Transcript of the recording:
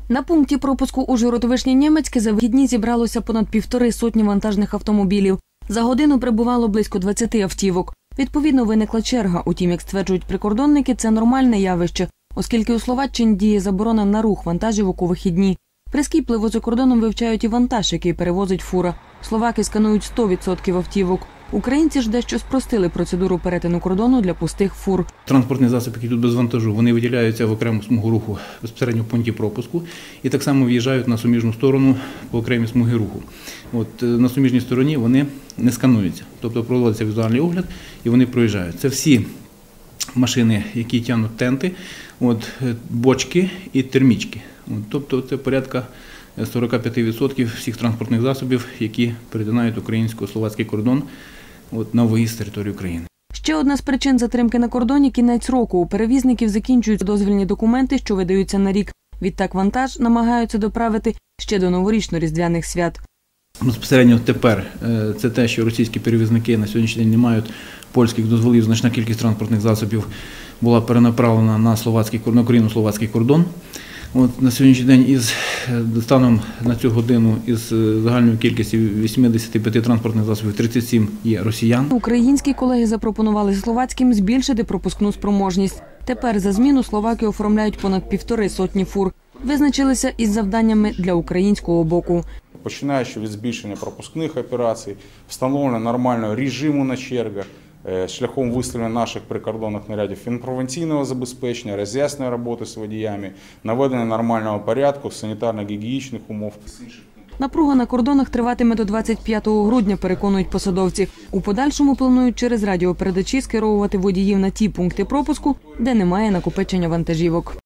На пункті пропуску Ужгород-Вишнє-Нємецьке за вихідні зібралося понад 1,5 сотні вантажних автомобілів. За годину прибувало близько 20 автівок. Відповідно, виникла черга. Утім, як стверджують прикордонники, це нормальне явище, оскільки у Словаччині діє заборона на рух вантажівок у вихідні. Прискіпливо за кордоном вивчають і вантаж, який перевозить фура. Словаки сканують 100% автівок. Українці ж дещо спростили процедуру перетину кордону для пустих фур. Транспортний засіб, який тут без вантажу, вони виділяються в окрему смугу руху безпосередньо в пункті пропуску і так само в'їжджають на суміжну сторону по окремій смугі руху. На суміжній стороні вони не скануються, тобто проводиться візуальний огляд і вони проїжджають. Це всі машини, які тягнуть тенти, бочки і термічки. Тобто це порядка 45% всіх транспортних засобів, які перетинають українсько-словацький кордон на виїзд з території України. Ще одна з причин затримки на кордоні – кінець року. У перевізників закінчують дозвільні документи, що видаються на рік. Відтак вантаж намагаються доправити ще до новорічно-різдвяних свят. Безпосередньо тепер це те, що російські перевізники на сьогоднішній день не мають польських дозволів. Значна кількість транспортних засобів була перенаправлена на Україну-словацький кордон. На сьогоднішній день станом на цю годину із загальною кількістю 85 транспортних засобів 37 є росіян. Українські колеги запропонували словацьким збільшити пропускну спроможність. Тепер за зміну словаки оформляють понад 1,5 сотні фур. Визначилися із завданнями для українського боку. Починаючи від збільшення пропускних операцій, встановлення нормального режиму на чергах, шляхом виставлення наших прикордонних нарядів інформаційного забезпечення, роз'яснення роботи з водіями, наведення нормального порядку, санітарно-гігієнічних умов. Напруга на кордонах триватиме до 25 грудня, переконують посадовці. У подальшому планують через радіопередачі скеровувати водіїв на ті пункти пропуску, де немає накопичення вантажівок.